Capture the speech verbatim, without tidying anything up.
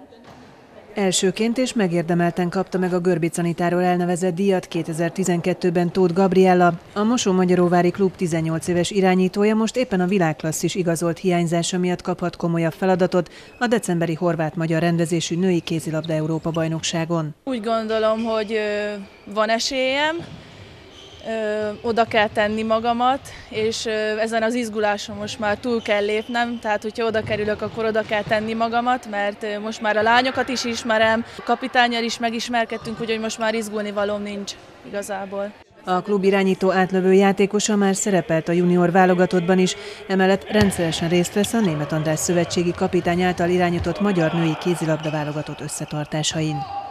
Elsőként és megérdemelten kapta meg a Görbicanitáról elnevezett díjat kétezer-tizenkettőben Tóth Gabriella. A Mosonmagyaróvári klub tizennyolc éves irányítója most éppen a világklasszis igazolt hiányzása miatt kaphat komolyabb feladatot a decemberi horvát-magyar rendezésű női kézilabda Európa-bajnokságon. Úgy gondolom, hogy van esélyem, oda kell tenni magamat, és ezen az izguláson most már túl kell lépnem, tehát hogyha oda kerülök, akkor oda kell tenni magamat, mert most már a lányokat is ismerem, a kapitánnyal is megismerkedtünk, úgyhogy most már izgulni valóm nincs igazából. A klub irányító átlövő játékosa már szerepelt a junior válogatottban is, emellett rendszeresen részt vesz a Németh András szövetségi kapitány által irányított magyar női kézilabda válogatott összetartásain.